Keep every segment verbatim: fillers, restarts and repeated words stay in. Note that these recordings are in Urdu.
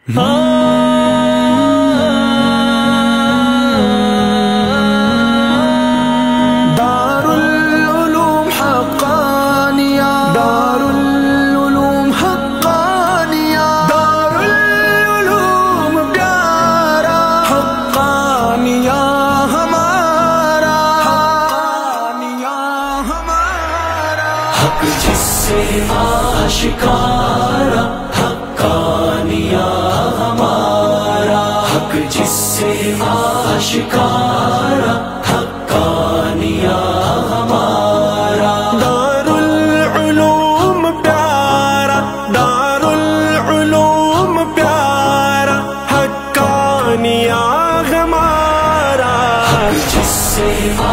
دارالعلوم حقانیہ، دارالعلوم حقانیہ، دارالعلوم پیارا حقانیہ ہمارا، حقانیہ ہمارا، حق جس سے آشکارا حقانیہ ہمارا، حق جس سے آشکارا حقانیہ ہمارا، دارالعلوم پیارا، دارالعلوم پیارا حقانیہ ہمارا، حق جس سے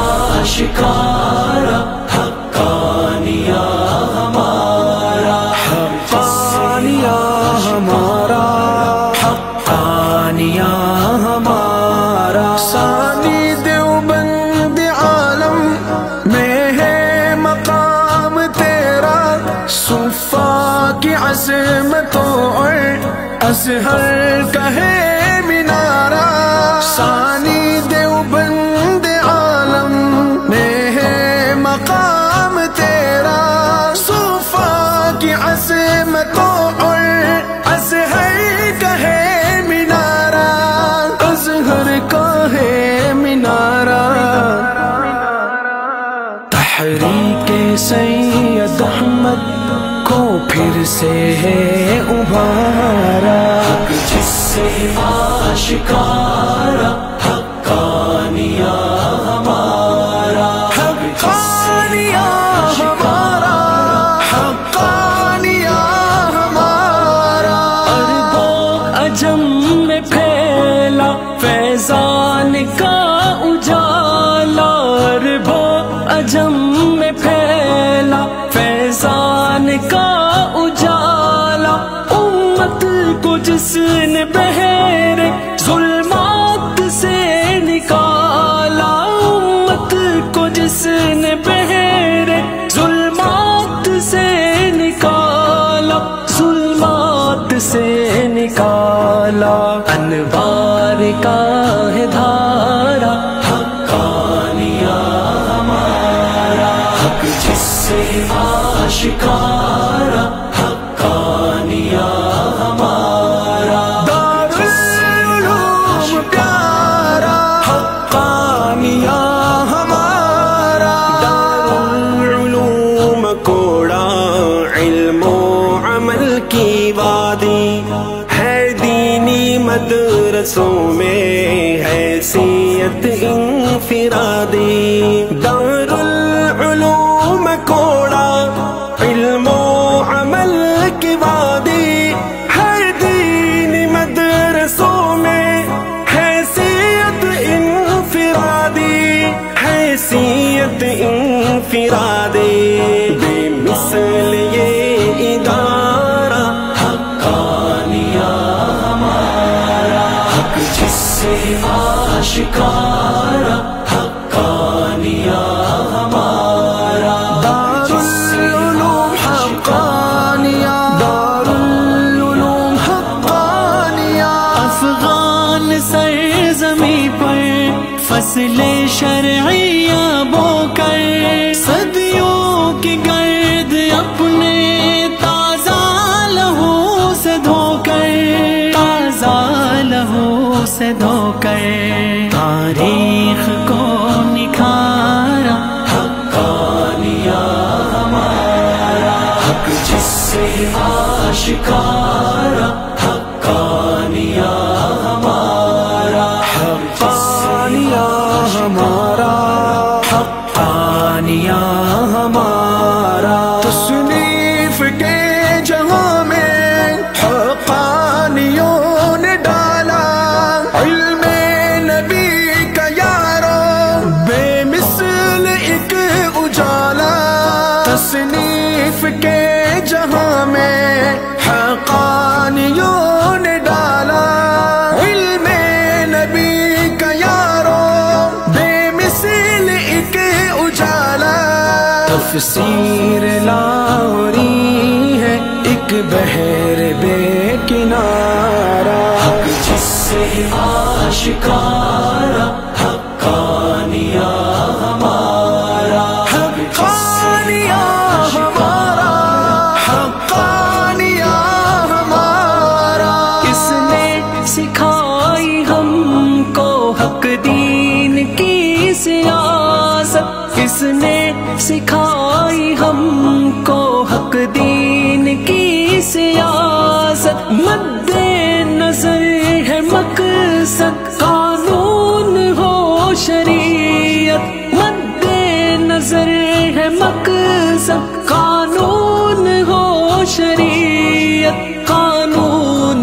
آشکارا حقانیہ ہمارا، حقانیہ ہمارا، حقانیہ ہمارا، ثانی دیوبند عالم میں ہے مقام تیرا، صفا کی عظمتوں اور ازہر کا ہے مینارہ، ثانی دیوبند عالم میں ہے مقام تیرا، صفا کی عظمتوں اور ازہر کا ہے مینارہ، ازہر کا ہے مینارہ، تحریک سید احمد کو پھر سے ہے ابھارا، حق جس سے آشکارا حقانیہ ہمارا، حقانیہ ہمارا، حقانیہ ہمارا، عرب و عجم میں پھیلا فیضان کا اجالا، عرب و عجم میں پھیلا فیضان کا اجالا، امت کو جس نے بحر ظلمات سے نکالا، امت کو جس نے بحر ظلمات سے نکالا، ظلمات سے نکالا، انوار کا ہے دھارا حقانیہ ہمارا، حق جس سے آشکارا حقانیہ ہمارا، دارالعلوم پیارا حقانیہ ہمارا، دارالعلوم کوڑا علم و عمل کی وادی ہے، دینی مدرسوں میں حیثیت انفرادی، دارالعلوم کوڑا علم و عمل کی وادی ہے، دینی مدرسوں میں حیثیت انفرادی، حیثیت انفرادی، بے مثل یہ ادارہ حقانیہ ہمارا، حق جس سے آشکارا حقانیہ ہمارا، دارالعلوم حقانیہ، دارالعلوم حقانیہ، افغان سرزمیں پر فصل شرعیہ بو کر، صدیوں کی گرد اپنے تازہ لہو سے دھو کر، تازہ لہو سے دھو کر، تاریخ کو نکھارا حقانیہ ہمارا، حق جس سے آشکارا حقانیہ ہمارا، حقانیہ ہمارا، حقانیہ ہمارا، تصنیف کے جہاں میں حقانیوں نے ڈالا، علم نبی کا یارو بے مثل ایک اجالا، تصنیف کے جہاں میں حقانیوں نے ڈالا، علم نبی کا یارو بے مثل ایک اجالا، تفسیر لاہوری ہے ایک بحر بے کنارہ،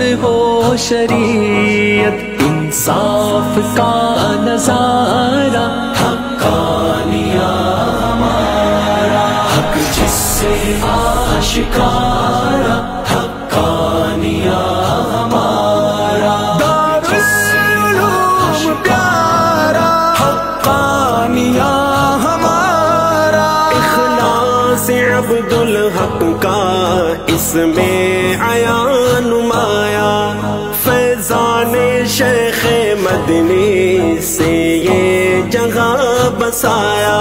ہو شریعت انصاف کا نظارہ حقانیہ ہمارا حق جس سے آشکارا حقانیہ ہمارا دارالعلوم پیارا حقانیہ ہمارا اخلاص عبدالحق کا اس میں عیاں نمایا فیضان شیخ مدنی سے یہ جگہ بسایا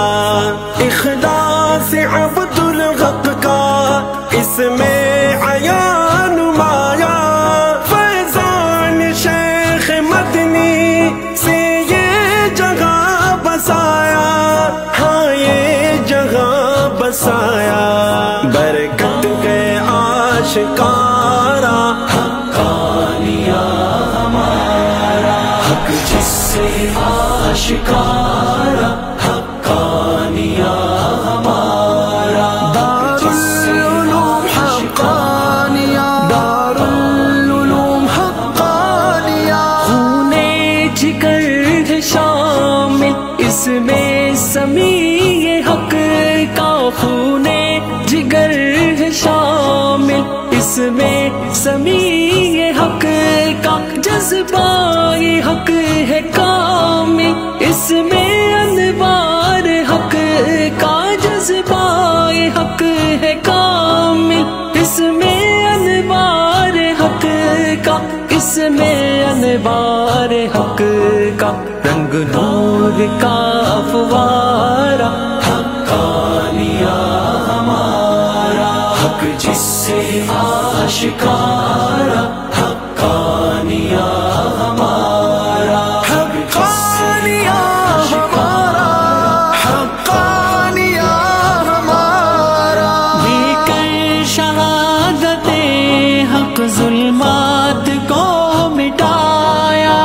اخلاص عبدالحق کا اس میں عیاں نمایا فیضان شیخ مدنی سے یہ جگہ بسایا ہاں یہ جگہ بسایا برکت ہے آشکارا حقانیہ ہمارا حق جس سے آشکارا حقانیہ ہمارا دارالعلوم حقانیہ دارالعلوم حقانیہ خون جگر ہے شامل اس میں سمیع حق کا خون جگر ہے شامل اس میں سمیع حق کا جذبہ حق ہے کامل اس میں انوار حق کا جذبہ حق ہے کامل اس میں انوار حق کا اس میں انوار حق کا رنگ نور کا فوارہ حقانیہ ہمارا حق جس سے آشکارا حقانیہ ہمارا حقانیہ ہمارا حقانیہ ہمارا بھی کر شہادت حق ظلمات کو مٹایا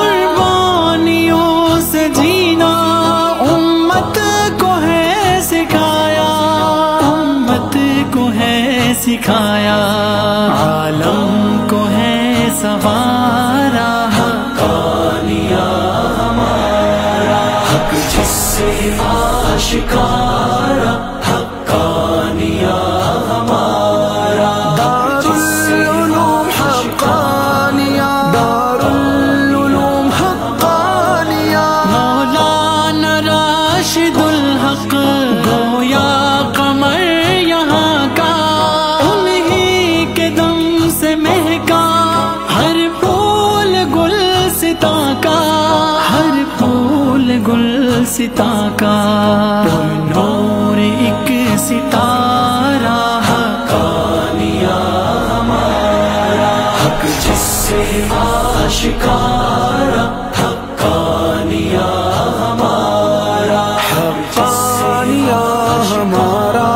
قربانیوں سے جینا امت کو ہے سکھایا امت کو ہے سکھایا عالم کو ہے سوارا حقانیہ ہمارا حق جس سے آشکارا حقانیہ ہمارا دارالعلوم حقانیہ دارالعلوم حقانیہ مولانا راشد الحق گویا قمر یہاں کا انہی کے دم سے مہکا ہر پھول گل ستا کا ہر پھول گل ستا کا نور ایک ستارہ حقانیہ ہمارا حق جس سے آشکارا حقانیہ ہمارا حقانیہ ہمارا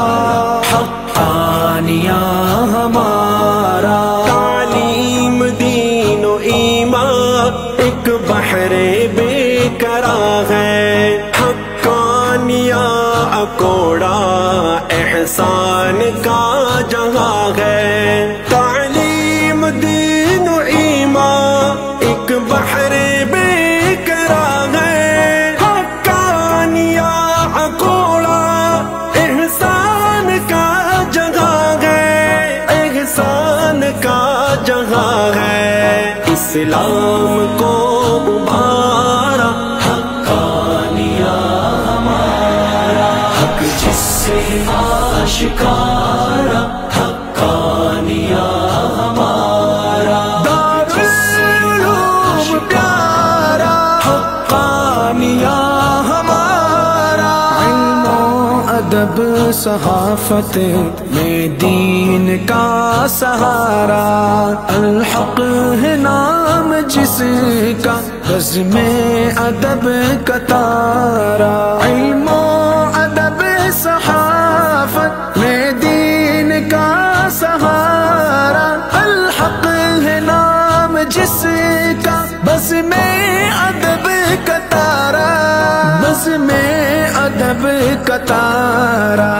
حقانیہ ہمارا تعلیم دین و ایمان ایک بحر بے قرار ہے حقانیہ اکوڑا احسان کا جہاں ہے تعلیم دین و ایمان ایک بحر بے قرار ہے حقانیہ اکوڑا احسان کا جگہ ہے احسان کا جگہ ہے اسلام کو ابھارا حقانیہ ہمارا حق جس سے آشکارا حقانیہ ہمارا دارالعلوم پیارا حقانیہ ہمارا علم و ادب صحافت میں دین کا سہارا الحق ہے نام جس کا بزم ادب کا تارا علم و ادب صحافت میں دین کا سہارا الحق ہے نام جس کا بزم ادب کا تارا بزم ادب کا تارا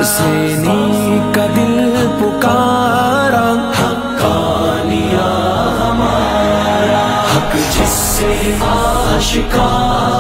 سینی کا دل پکارا حقانیہ ہمارا جس سے آشکار